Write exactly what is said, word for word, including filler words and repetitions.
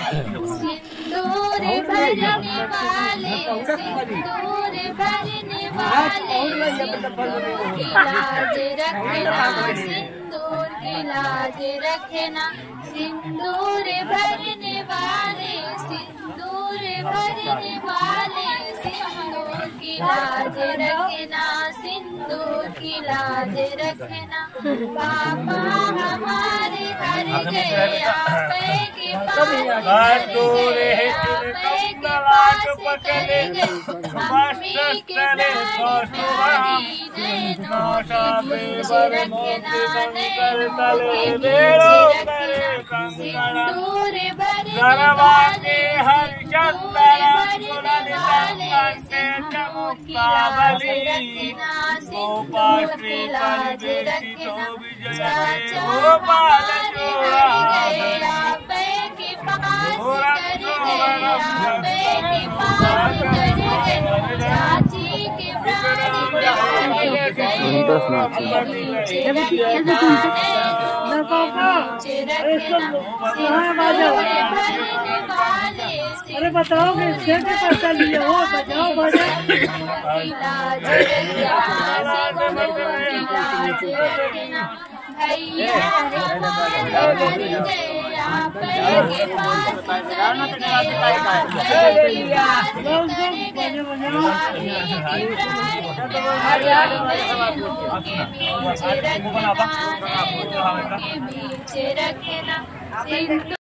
सिंदूर भरने वाले, सिंदूर भरने वाले, सिंदूर की लाज रखना, सिंदूर की लाज रखना, सिंदूर भरने वाले, सिंदूर भरने वाले, सिंदूर की लाज रखना, सिंदूर की लाज रखना। पापा हमारे घर गए आपके पास, घर गए आपके पास चले गए, मम्मी के प्यारी नैनों के बीच रखना, नैनों के बीच रखना, सिंदूर भरने वाले, सिंदूर भरने वाले, सिंदूर की लाज रखना, सिंदूर की लाज रखना। चाचा हमारे घर गए आपके पास कर गए, आपके पास कर गए, चाची के प्राणी प्यारे नैनों के बीच रखना, नैनों के बीच रखना, सिंदूर भरने वाले, अरे बताओ किसके पैसा लिए हो, बताओ सिंदूर की लाज रखना, सिंदूर की लाज रखना। भैया हमारे घर गए आपके पास कर गए, आपके पास कर गए, आपके नैनों के बीच रखना, नैनों के बीच रखना।